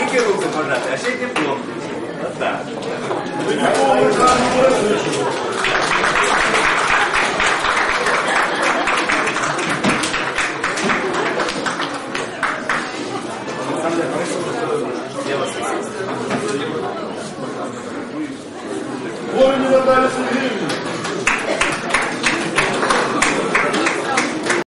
тільки руки пожати, а ще й диплом. Отак.